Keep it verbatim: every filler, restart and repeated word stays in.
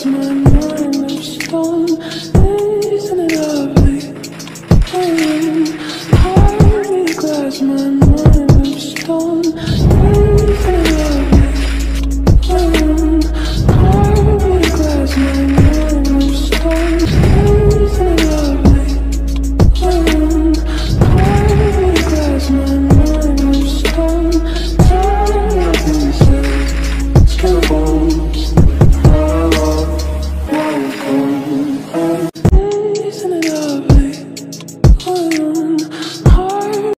glass, my mind of stone. Isn't it lovely? Mm, heart glass, my